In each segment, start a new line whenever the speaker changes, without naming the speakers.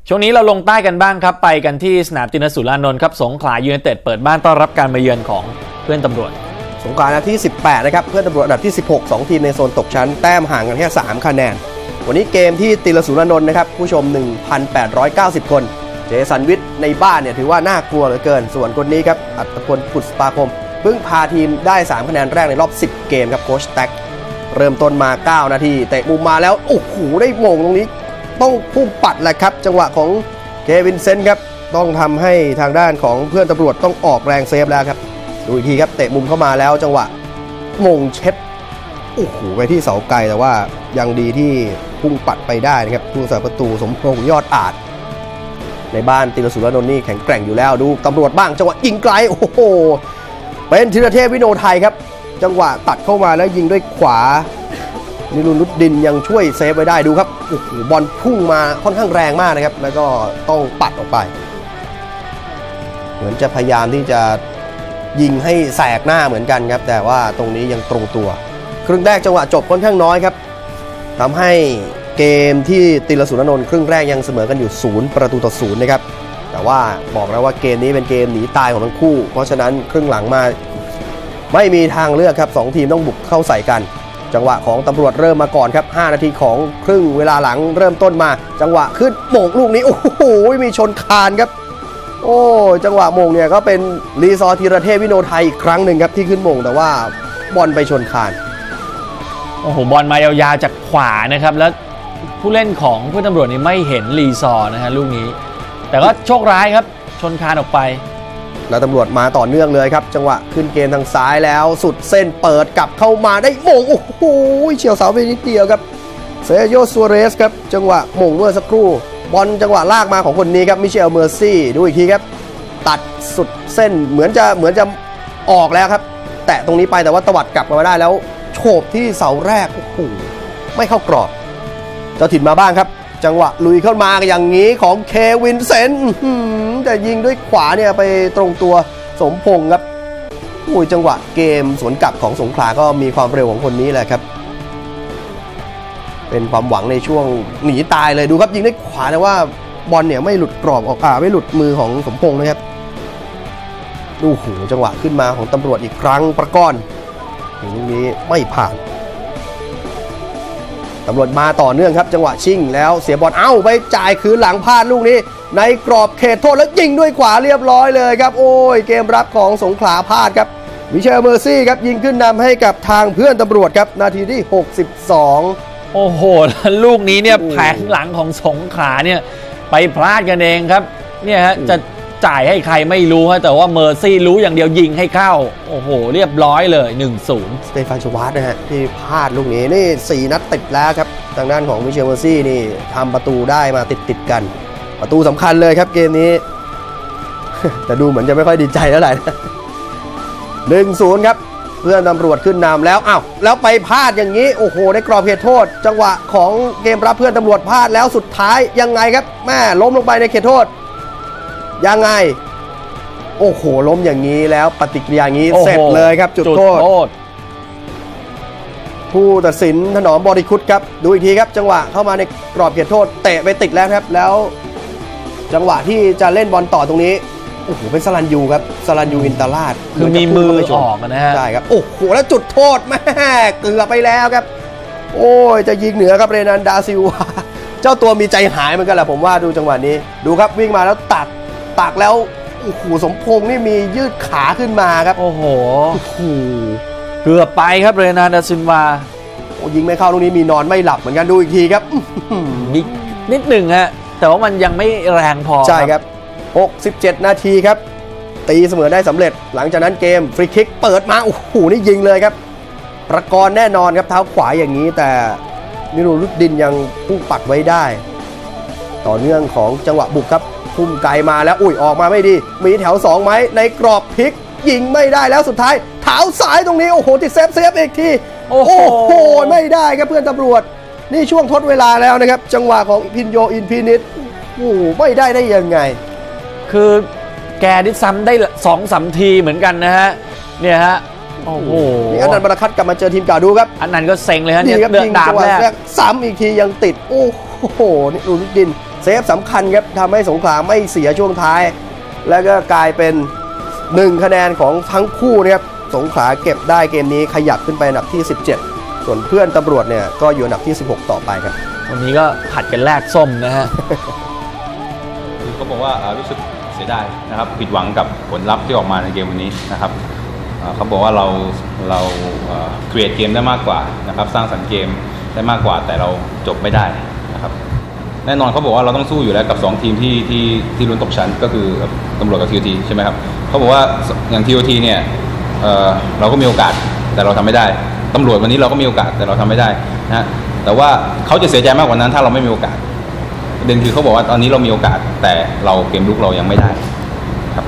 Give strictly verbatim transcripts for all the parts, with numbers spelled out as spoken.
ช่วงนี้เราลงใต้กันบ้างครับไปกันที่สนามตินสุรานนท์ครับสงขลายูไนเต็ดเปิดบ้านต้อนรับการมาเยือนของเพื่อนตำรวจ
สงขลาอันดับที่สิบแปดนะครับเพื่อนตำรวจอันดับที่สิบหก สองทีมในโซนตกชั้นแต้มห่างกันแค่สามคะแนนวันนี้เกมที่ตินสุรานนท์นะครับผู้ชม หนึ่งพันแปดร้อยเก้าสิบ คนเจสันวิทย์ในบ้านเนี่ยถือว่าน่ากลัวเหลือเกินส่วนคนนี้ครับอัตพลผุดสปาคมเพิ่งพาทีมได้สามคะแนนแรกในรอบสิบเกมครับโค้ชแท็กเริ่มต้นมาเก้านาทีเตะมุมมาแล้วโอ้โหได้โมงตรงนี้ต้องพุ่งปัดแหละครับจังหวะของเควินเซนต์ครับต้องทำให้ทางด้านของเพื่อนตำรวจต้องออกแรงเซฟแล้วครับดูอีกทีครับเตะมุมเข้ามาแล้วจังหวะมงเช็ดโอ้โหไปที่เสาไกลแต่ว่ายังดีที่พุ่งปัดไปได้นะครับผู้สาประตูสมพงษ์ยอดอาจในบ้านตินสุรานนท์นี่แข็งแกร่งอยู่แล้วดูตำรวจบ้างจังหวะยิงไกลโอ้โหเป็นธีรเทพวิโนไทยครับจังหวะตัดเข้ามาแล้วยิงด้วยขวานิรุนนุชดินยังช่วยเซฟไว้ได้ดูครับโอ้โหบอลพุ่งมาค่อนข้างแรงมากนะครับแล้วก็ต้องปัดออกไปเหมือนจะพยายามที่จะยิงให้แสกหน้าเหมือนกันครับแต่ว่าตรงนี้ยังตรงตัวครึ่งแรกจังหวะจบค่อนข้างน้อยครับทำให้เกมที่ตินสุรานนท์ครึ่งแรกยังเสมอกันอยู่ศูนย์ประตูต่อศูนย์นะครับแต่ว่าบอกแล้วว่าเกมนี้เป็นเกมหนีตายของทั้งคู่เพราะฉะนั้นครึ่งหลังมาไม่มีทางเลือกครับสองทีมต้องบุกเข้าใส่กันจังหวะของตำรวจเริ่มมาก่อนครับห้านาทีของครึ่งเวลาหลังเริ่มต้นมาจังหวะขึ้นโมงลูกนี้โอ้โหมีชนคานครับโอ้จังหวะโมงเนี่ยก็เป็นรีซอร์ธีรเทพวิโนไทยอีกครั้งหนึ่งครับที่ขึ้นโมงแต่ว่าบอลไปชนคาน
โอ้โหบอลมายาวๆจากขวานะครับแล้วผู้เล่นของเพื่อนตำรวจนี่ไม่เห็นรีซอร์นะฮะลูกนี้แต่ก็โชคร้ายครับชนคานออกไป
แล้วตำรวจมาต่อเนื่องเลยครับจังหวะขึ้นเกมทางซ้ายแล้วสุดเส้นเปิดกลับเข้ามาได้โมงโอ้โหเฉียวเสาไปนิดเดียวครับเซโยซัวเรสครับจังหวะโมงเมื่อสักครู่บอลจังหวะลากมาของคนนี้ครับมิเชลเมอร์ซี่ดูอีกทีครับตัดสุดเส้นเหมือนจะเหมือนจะออกแล้วครับแตะตรงนี้ไปแต่ว่าตวัดกลับมาได้แล้วโฉบที่เสาแรกโอ้โหไม่เข้ากรอบเจ้าถิ่นมาบ้างครับจังหวะลุยเข้ามาอย่างนี้ของเควินเซนต์แต่ยิงด้วยขวาเนี่ยไปตรงตัวสมพงษ์ครับโอ้ยจังหวะเกมสวนกลับของสงขลาก็มีความเร็วของคนนี้แหละครับเป็นความหวังในช่วงหนีตายเลยดูครับยิงด้วยขวาแต่ว่าบอลเนี่ยไม่หลุดกรอบออกอ่าไม่หลุดมือของสมพงษ์นะครับดูหูจังหวะขึ้นมาของตำรวจอีกครั้งประก้อนถึงลูกนี้ไม่ผ่านตำรวจมาต่อเนื่องครับจังหวะชิงแล้วเสียบอลเอ้าไปจ่ายคืนหลังพลาดลูกนี้ในกรอบเขตโทษแล้วยิงด้วยขวาเรียบร้อยเลยครับโอ้ยเกมรับของสงขลาพลาดครับมิเชลเมอร์ซี่ครับยิงขึ้นนำให้กับทางเพื่อนตำรวจครับนาทีที่หกสิบสอง
โอ้โหลูกนี้เนี่ยแผงหลังของสงขลาเนี่ยไปพลาดกันเองครับเนี่ยฮะจะจ่ายให้ใครไม่รู้ฮะแต่ว่าเมอร์ซี่รู้อย่างเดียวยิงให้เข้าโอ้โหเรียบร้อยเลย หนึ่งศูนย์
สเตฟานชวาร์ตนะฮะที่พลาดลูกนี้นี่สี่นัดติดแล้วครับทางด้านของมิเชลเมอร์ซี่นี่ทำประตูได้มาติดติดกันประตูสำคัญเลยครับเกมนี้ แต่ดูเหมือนจะไม่ค่อยดีใจเท่าไหร่นะ หนึ่งศูนย์ ครับเพื่อนตำรวจขึ้นนำแล้วอ้าวแล้วไปพลาดอย่างนี้โอ้โหในกรอบเขตโทษจังหวะของเกมรับเพื่อนตำรวจพลาดแล้วสุดท้ายยังไงครับแม่ล้มลงไปในเขตโทษยังไงโอ้โหล้มอย่างนี้แล้วปฏิกิริยาอย่างนี้เสร็จเลยครับจุดโทษผู้ตัดสินถนอมบริคุตครับดูอีกทีครับจังหวะเข้ามาในกรอบเขตโทษเตะไปติดแล้วครับแล้วจังหวะที่จะเล่นบอลต่อตรงนี้โอ้โหเป็นสลันยูครับสลันยูอินตาลาด
คือมีมือออกนะฮะ
ใช่ครับโอ้โหแล้วจุดโทษแม่เกือบไปแล้วครับโอ้ยจะยิงเหนือครับเรนันดาซิลวาเจ้าตัวมีใจหายเหมือนกันแหละผมว่าดูจังหวะนี้ดูครับวิ่งมาแล้วตัดตักแล้วโอ้โหสมพงษ์นี่มียืดขาขึ้นมาครับ
โอ้โหเกือบไปครับเรนันดาซิลวา
โอ้ยิงไม่เข้าลูกนี้มีนอนไม่หลับเหมือนกันดูอีกทีครับ
นิดนิดหนึ่งฮะแต่ว่ามันยังไม่แรงพอ
ใช่ครับหกสิบเจ็ดนาทีครับตีเสมอได้สำเร็จหลังจากนั้นเกมฟรีคิกเปิดมาโอ้โหนี่ยิงเลยครับประกรณ์แน่นอนครับเท้าขวาอย่างนี้แต่นิรุนนุชดินยังพุ่งปัดไว้ได้ต่อเนื่องของจังหวะบุกครับพุ่มไกลมาแล้วอุ้ยออกมาไม่ดีมีแถวสองไหมในกรอบพลิกยิงไม่ได้แล้วสุดท้ายเท้าสายตรงนี้โอ้โหติดเซฟเซฟอีกทีโอ้โหไม่ได้ครับเพื่อนตำรวจนี่ช่วงทดเวลาแล้วนะครับจังหวะของพินโยอินพินิชโอ้ไม่ได้ได้ยังไง
คือแกได้ซ้ำได้สองสามทีเหมือนกันนะฮะเนี่ยฮะโอ้โห
นี่อันนันต์บรรคัตกลับมาเจอทีมเก่าดูครับ
อันนั้นก็เซ็งเลยฮะเนี่ยเลือกดาบแรก
ซ้ำอีกทียังติดโอ้โหนี่นุชดินเซฟสำคัญครับทำให้สงขลาไม่เสียช่วงท้ายแล้วก็กลายเป็นหนึ่งคะแนนของทั้งคู่นะครับสงขลาเก็บได้เกมนี้ขยับขึ้นไปอันดับที่สิบเจ็ดส่วนเพื่อนตำรวจเนี่ยก็อยู่อันดับที่สิบหกต่อไปครับ
วันนี้ก็ผัดกันแลกส้มนะฮะ
คือเขาบอกว่ารู้สึกเสียดายนะครับผิดหวังกับผลลัพธ์ที่ออกมาในเกมวันนี้นะครับเขาบอกว่าเราเราครีเอทเกมได้มากกว่านะครับสร้างสรรค์เกมได้มากกว่าแต่เราจบไม่ได้นะครับแน่นอนเขาบอกว่าเราต้องสู้อยู่แล้วกับสองทีมที่ที่ที่ลุ้นตกชั้นก็คือตำรวจกับ ที โอ ที ใช่ไหมครับเขาบอกว่าอย่าง ที โอ ที เนี่ย เ, เราก็มีโอกาสแต่เราทำไม่ได้ตำรวจวันนี้เราก็มีโอกาสแต่เราทำไม่ได้นะแต่ว่าเขาจะเสียใจมากกว่านั้นถ้าเราไม่มีโอกาสประเด็นคือเขาบอกว่าตอนนี้เรามีโอกาสแต่เราเกมลุกเรายังไม่ได้ครับ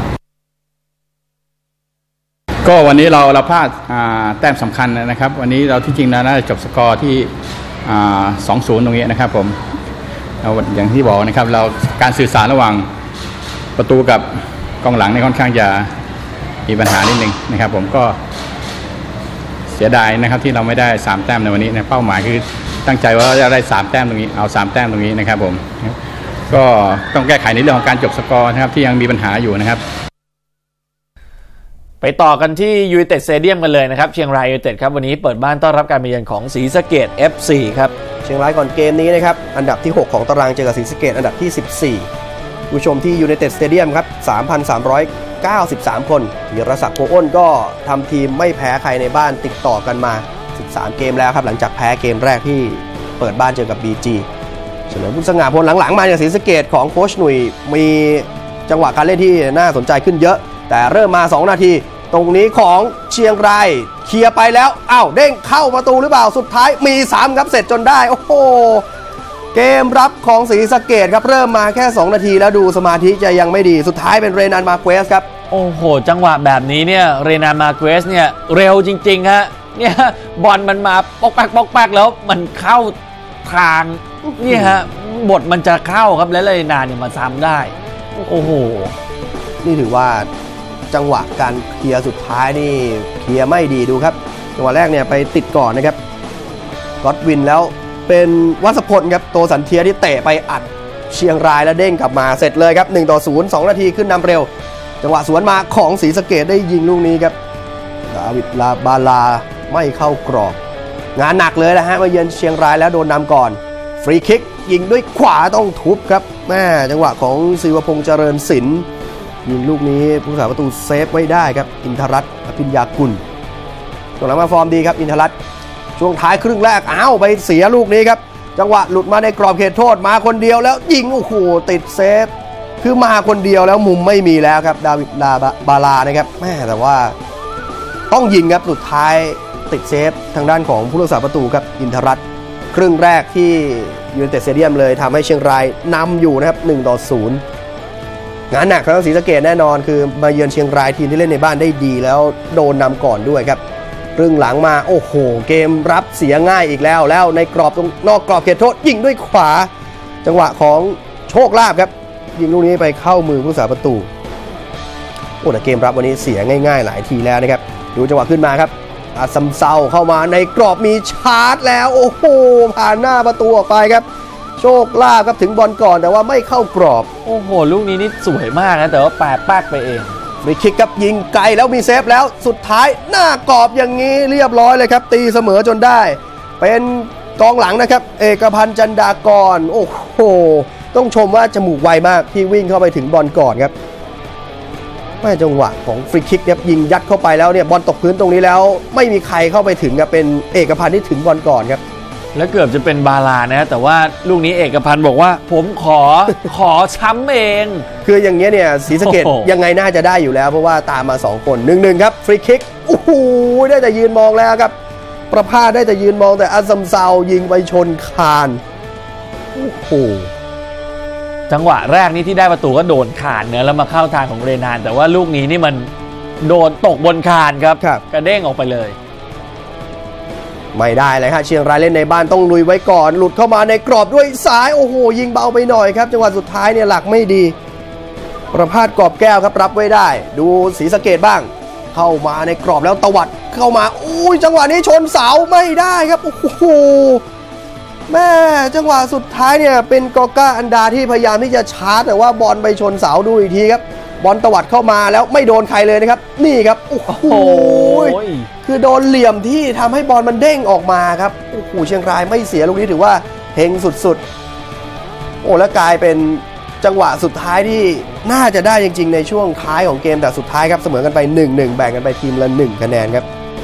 ก็วันนี้เราเราพลาดแต้มสำคัญนะครับวันนี้เราที่จริงน่าจะจบสกอร์ที่สองศูนย์ตรงนี้นะครับผมเราอย่างที่บอกนะครับเราการสื่อสารระหว่างประตูกับกองหลังนี่ค่อนข้างจะมีปัญหานิดนึงนะครับผมก็เสียดายนะครับที่เราไม่ได้สามแต้มในวันนี้นะเป้าหมายคือตั้งใจว่าจะได้สามแต้มตรงนี้เอาสามแต้มตรงนี้นะครับผมก็ต้องแก้ไขในเรื่องของการจบสกอร์นะครับที่ยังมีปัญหาอยู่นะครับ
ไปต่อกันที่ยูไนเต็ดสเตเดียมกันเลยนะครับเชียงรายยูไนเต็ดครับวันนี้เปิดบ้านต้อนรับการมาเยือนของศรีสะเกษ เอฟ ซี ครับ
เชียงรายก่อนเกมนี้นะครับอันดับที่หกของตารางเจอกับศรีสะเกษอันดับที่สิบสี่ผู้ชมที่ยูไนเต็ดสเตเดียมครับ สามพันสามร้อยเก้าสิบสาม คนธีรศักดิ์โพอ้นก็ทำทีมไม่แพ้ใครในบ้านติดต่อกันมาสิบสามเกมแล้วครับหลังจากแพ้เกมแรกที่เปิดบ้านเจอกับ บี จี เฉลิมบุญสง่าพลหลังๆมาจากศรีสะเกษของโค้ชหนุ่ยมีจังหวะการเล่นที่น่าสนใจขึ้นเยอะแต่เริ่มมาสองนาทีตรงนี้ของเชียงรายเคลียร์ไปแล้วอ้าวเด้งเข้าประตูหรือเปล่าสุดท้ายมีซ้ำครับเสร็จจนได้โอ้โหเกมรับของศรีสะเกษครับเริ่มมาแค่สองนาทีแล้วดูสมาธิจะยังไม่ดีสุดท้ายเป็นเรนันมาเควสครับ
โอ้โหจังหวะแบบนี้เนี่ยเรนันมาเควสเนี่ยเร็วจริงๆฮะเนี่ยบอลมันมาปอกแป๊กปอกแป๊กแล้วมันเข้าทางนี่ฮะบทมันจะเข้าครับแล้วเรนันเนี่ยมาซ้ำได้โอ้โห
นี่ถือว่าจังหวะการเคลียร์สุดท้ายนี่เคลียร์ไม่ดีดูครับจังหวะแรกเนี่ยไปติดก่อนนะครับก็อดวินแล้วเป็นวัชพลครับตัวสันเทียที่เตะไปอัดเชียงรายแล้วเด้งกลับมาเสร็จเลยครับหนึ่งต่อศูนย์ สองนาทีขึ้นนำเร็วจังหวะสวนมาของศรีสะเกษได้ยิงลูกนี้ครับดาวิดลาบาลาไม่เข้ากรอบงานหนักเลยนะฮะมาเยือนเชียงรายแล้วโดนนำก่อนฟรีคิกยิงด้วยขวาต้องทุบครับแม่จังหวะของศิวพงษ์เจริญศิลป์ยิงลูกนี้ผู้รักษาประตูเซฟไว้ได้ครับอินทรัตน์อภิญญากุลตรงหลังมาฟอร์มดีครับอินทรัตน์ช่วงท้ายครึ่งแรกอ้าวไปเสียลูกนี้ครับจังหวะหลุดมาในกรอบเขตโทษมาคนเดียวแล้วยิงโอ้โหติดเซฟคือมาคนเดียวแล้วมุมไม่มีแล้วครับดาวิดลาบาลานะครับแม่แต่ว่าต้องยิงครับสุดท้ายติดเซฟทางด้านของผู้รักษาประตูครับอินทรัตน์ครึ่งแรกที่ยูไนเต็ดสเตเดียมเลยทำให้เชียงรายนำอยู่นะครับหนึ่งต่อศูนย์งานหนักของศรีสะเกษแน่นอนคือมาเยือนเชียงรายทีมที่เล่นในบ้านได้ดีแล้วโดนนำก่อนด้วยครับครึ่งหลังมาโอ้โหเกมรับเสียง่ายอีกแล้วแล้วในกรอบตรงนอกกรอบเขตโทษยิงด้วยขวาจังหวะของโชคลาภครับยิงลูกนี้ไปเข้ามือผู้รักษาประตูโอ้แต่เกมรับวันนี้เสียง่ายๆหลายทีแล้วนะครับดูจังหวะขึ้นมาครับอาซัมเซาเข้ามาในกรอบมีชาร์จแล้วโอ้โหผ่านหน้าประตูออกไปครับโชคลาภครับถึงบอลก่อนแต่ว่าไม่เข้ากรอบ
โอ้โหลูกนี้นี่สวยมากนะแต่ว่าแปะแป๊กไปเอง
ฟรีคิกครับยิงไกลแล้วมีเซฟแล้วสุดท้ายหน้ากรอบอย่างนี้เรียบร้อยเลยครับตีเสมอจนได้เป็นกองหลังนะครับเอกพันธ์จันดากรโอ้โหต้องชมว่าจมูกไวมากที่วิ่งเข้าไปถึงบอลก่อนครับแม่จังหวะของฟรีคิกเนี่ยยิงยัดเข้าไปแล้วเนี่ยบอลตกพื้นตรงนี้แล้วไม่มีใครเข้าไปถึงครับเป็นเอกพันธ์ที่ถึงบอลก่อนครับ
แล้วเกือบจะเป็นบาลานะแต่ว่าลูกนี้เอกพันธ์บอกว่าผมขอ ขอช้ำเอง
คืออย่างเงี้ยเนี่ยศรีสะเกษยังไงน่าจะได้อยู่แล้วเพราะว่าตามมาสองคน หนึ่งหนึ่ง ครับฟรีคิกโอ้โหได้แต่ยืนมองแล้วครับประภาสได้แต่ยืนมองแต่อัสซัมเซายิงไปชนคานโอ้โห
จังหวะแรกนี้ที่ได้ประตูก็โดนคานเนื้อแล้วมาเข้าทางของเรนานแต่ว่าลูกนี้นี่มันโดนตกบนคานครับกระเด้งออกไปเลย
ไม่ได้เลยครับเชียงรายเล่นในบ้านต้องลุยไว้ก่อนหลุดเข้ามาในกรอบด้วยซ้ายโอ้โหยิงเบาไปหน่อยครับจังหวะสุดท้ายเนี่ยหลักไม่ดีประภาสกรอบแก้วครับรับไว้ได้ดูศรีสะเกษบ้างเข้ามาในกรอบแล้วตวัดเข้ามาอุ้ยจังหวะนี้ชนเสาไม่ได้ครับโอ้โหแม่จังหวะสุดท้ายเนี่ยเป็นกอก้าอันดาที่พยายามที่จะชาร์จแต่ว่าบอลไปชนเสาดูอีกทีครับบอลตวัดเข้ามาแล้วไม่โดนใครเลยนะครับนี่ครับโอ้โหคือโดนเหลี่ยมที่ทำให้บอลมันเด้งออกมาครับโอ้โหเชียงรายไม่เสียลูกนี้ถือว่าเฮงสุดๆโอ้แล้วกลายเป็นจังหวะสุดท้ายที่น่าจะได้จริงๆในช่วงท้ายของเกมแต่สุดท้ายครับเสมอกันไป หนึ่งหนึ่ง แบ่งกันไปทีมละหนึ่งคะแนนครับ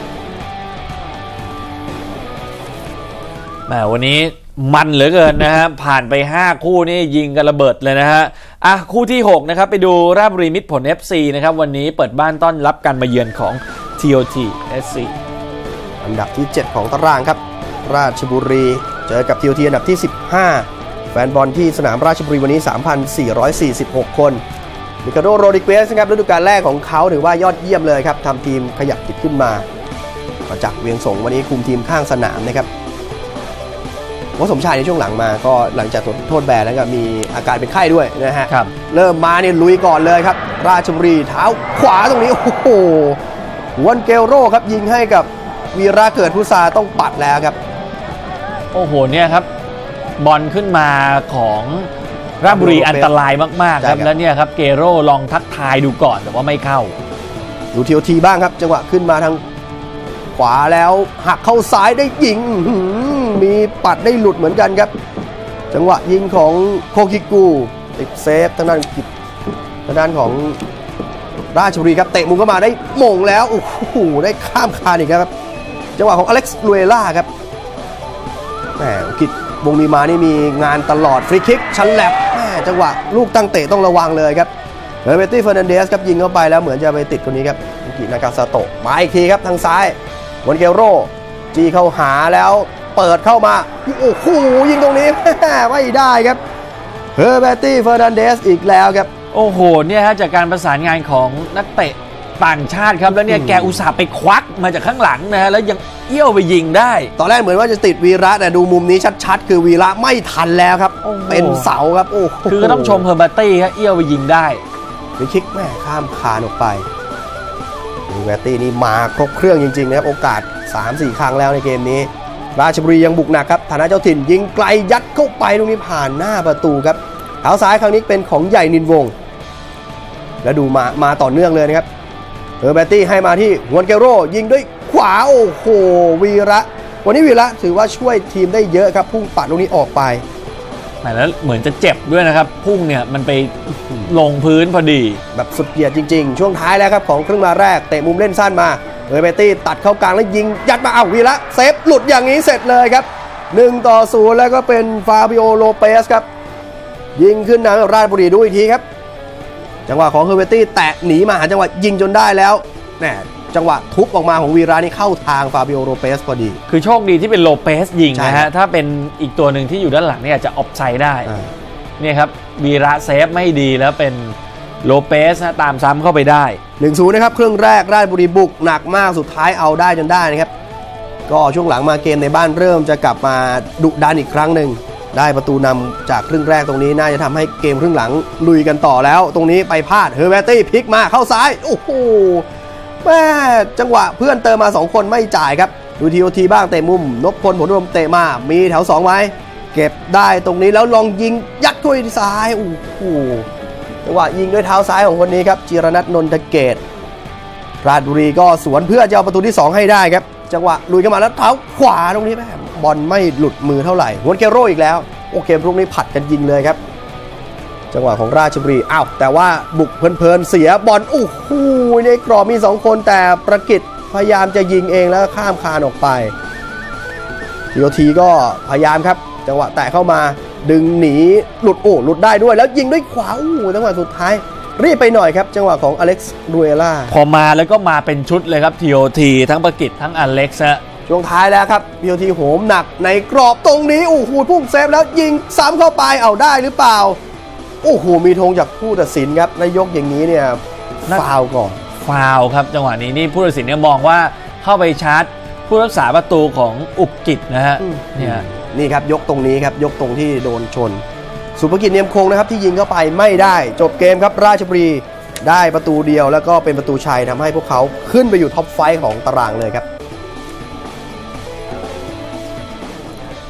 แหมวันนี้มันเหลือเกินนะฮะผ่านไปห้าคู่นี่ยิงกันระเบิดเลยนะฮะอ่ะคู่ที่หกนะครับไปดูราชบุรีมิตรผล เอฟ ซี นะครับวันนี้เปิดบ้านต้อนรับการมาเยือนของ ที โอ ที เอส ซี
อันดับที่เจ็ดของตารางครับราชบุรีเจอกับ ที โอ ที อันดับที่สิบห้าแฟนบอลที่สนามราชบุรีวันนี้ สามพันสี่ร้อยสี่สิบหก คนมิคาโดโรดิเกสนะครับฤดูกาลแรกของเขาถือว่ายอดเยี่ยมเลยครับทำทีมขยับติดขึ้นมามาจากเวียงสงวันนี้คุมทีมข้างสนามนะครับวสมชายในช่วงหลังมาก็หลังจากโทษแบนแล้วก็มีอาการเป็นไข้ด้วยนะฮะเริ่มมาเนี่ยลุยก่อนเลยครับราชบุรีเท้าขวาตรงนี้โอ้โหวันเกลโรครับยิงให้กับวีระเกิดพุษาต้องปัดแล้วครับ
โอ้โหเนี่ยครับบอลขึ้นมาของราชบุรีอันตรายมากๆครับแล้วเนี่ยครับเกโรลองทักทายดูก่อนแต่ว่าไม่เข้า
ดูทีโอทีบ้างครับจังหวะขึ้นมาทางขวาแล้วหักเข้าซ้ายได้ยิงมีปัดได้หลุดเหมือนกันครับจังหวะยิงของโคคิกูติดเซฟทางด้านกิจทางด้านของราชบุรีครับเตะมุมเข้ามาได้มงแล้วโอ้โหได้ข้ามคานอีกครับจังหวะของอเล็กซ์ลูเอล่าครับแหมกิจวงมีมานี่มีงานตลอดฟรีคิกชันแลบแหมจังหวะลูกตั้งเตะต้องระวังเลยครับเฮอร์เบตี้เฟอร์นันเดสครับยิงเข้าไปแล้วเหมือนจะไปติดคนนี้ครับกินากาซาโตะมาอีกทีครับทางซ้ายวันเกลโรจีเข้าหาแล้วเปิดเข้ามาโอ้โหยิงตรงนี้ไม่ได้ครับเฮอร์เบตี้เฟอร์นันเดสอีกแล้วครับ
โอ้โหเนี่ยฮะจากการประสานงานของนักเตะต่างชาติครับแล้วเนี่ยแกอุตส่าห์ไปควักมาจากข้างหลังนะฮะแล้วยังเอี้ยวไปยิงได้
ตอนแรกเหมือนว่าจะติดวีระแต่ดูมุมนี้ชัดๆคือวีระไม่ทันแล้วครับเป็นเสาครับโอ้
คือก็ต้องชมเฮอร์เบตี้ครับเอี้ยวไปยิงได้
ไปคิกแม่ข้ามคานออกไปเฮอร์เบตี้นี่มาครบเครื่องจริงๆนะครับโอกาส สามสี่ ครั้งแล้วในเกมนี้ราชบุรียังบุกหนักครับฐานะเจ้าถิ่นยิงไกลยัดเข้าไปตรงนี้ผ่านหน้าประตูครับเท้าซ้ายครั้งนี้เป็นของใหญ่นินวงแล้วดูมามาต่อเนื่องเลยนะครับเฮอร์เบตี้ให้มาที่ฮวนเกโรยิงด้วยขวาโอ้โหวีระวันนี้วีระถือว่าช่วยทีมได้เยอะครับพุ่งปัดตรงนี้ออกไป
แล้วเหมือนจะเจ็บด้วยนะครับพุ่งเนี่ยมันไปลงพื้นพอดี
แบบสุดเกียรติจริงๆช่วงท้ายแล้วครับของครึ่งมาแรกเตะมุมเล่นสั้นมาเฮอร์เบตี้ตัดเข้ากลางแล้วยิงยัดมาอ้าววีระเซฟหลุดอย่างนี้เสร็จเลยครับหนึ่งต่อศูนย์แล้วก็เป็นฟาบิโอโลเปสครับยิงขึ้นนำราชบุรีด้วยอีกทีครับจังหวะของเฮอร์เบตี้แตะหนีมาหาจังหวะยิงจนได้แล้วแหมจังหวะทุบออกมาของวีระนี่เข้าทางฟาบิโอโลเปสพอดี
คือโชคดีที่เป็นโลเปสยิงนะฮะถ้าเป็นอีกตัวหนึ่งที่อยู่ด้านหลังเนี่ยจะออฟไซด์ได้เนี่ยครับวีระเซฟไม่ดีแล้วเป็นโลเปสตามซ้ำเข้าไปได้
หนึ่งศูนย์ นะครับครึ่งแรกราชบุรีบุกหนักมากสุดท้ายเอาได้จนได้นะครับก็ช่วงหลังมาเกมในบ้านเริ่มจะกลับมาดุดันอีกครั้งหนึ่งได้ประตูนำจากครึ่งแรกตรงนี้น่าจะทำให้เกมครึ่งหลังลุยกันต่อแล้วตรงนี้ไปพลาดเฮอร์เบตี้พลิกมาเข้าซ้ายโอ้โหแม่จังหวะเพื่อนเติมมาสองคนไม่จ่ายครับดูทีโอทีบ้างเตะมุมนพพลผลรวมเตะมามีแถวสองไหมเก็บได้ตรงนี้แล้วลองยิงยัดด้วยซ้ายโอ้โหจังหวะยิงด้วยเท้าซ้ายของคนนี้ครับจิรนัทนนทเกตราชบุรีก็สวนเพื่อจะเอาประตูที่สองให้ได้ครับจังหวะลุยเข้ามาแล้วเท้าขวาตรงนี้แม่บอลไม่หลุดมือเท่าไหร่ฮวนเกโรอีกแล้วโอเคพวกนี้ผัดกันยิงเลยครับจังหวะของราชบุรีอ้าวแต่ว่าบุกเพลินๆเสียบอลโอ้โหในกรอบมีสองคนแต่ประกิตพยายามจะยิงเองแล้วข้ามคานออกไปทีโอทีก็พยายามครับจังหวะแตะเข้ามาดึงหนีหลุดโอ้หลุดได้ด้วยแล้วยิงด้วยขวาโอ้จังหวะสุดท้ายรีบไปหน่อยครับจังหวะของอเล็กซ์รูเอล่า
พอมาแล้วก็มาเป็นชุดเลยครับ ที โอ ที ทั้งประกิตทั้งอเล็กซ์
ช่วงท้ายแล้วครับ ที โอ ที โหมหนักในกรอบตรงนี้โอ้โหพุ่งเซฟแล้วยิงซ้ำเข้าไปเอาได้หรือเปล่าโอ้โหมีธงจากผู้ตัดสินครับนายกอย่างนี้เนี่ยฟาวก่อน
ฟาวครับจังหวะนี้นี่ผู้ตัดสินเนี่ยมองว่าเข้าไปชาร์จผู้รักษาประตูของอุกกิจนะฮะเนี่ย
นี่ครับยกตรงนี้ครับยกตรงที่โดนชนสุภกิจเนียมคงนะครับที่ยิงเข้าไปไม่ได้จบเกมครับราชบุรีได้ประตูเดียวแล้วก็เป็นประตูชัยทำให้พวกเขาขึ้นไปอยู่ท็อปไฟว์ของตารางเลยครับ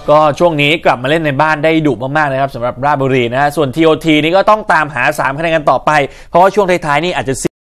ก็ช่วงนี้กลับมาเล่นในบ้านได้ดุมากๆนะครับสำหรับราชบุรีนะฮะส่วน ที โอ ที นี่ก็ต้องตามหาสามคะแนนกันต่อไปเพราะว่าช่วงท้ายๆนี่อาจจะ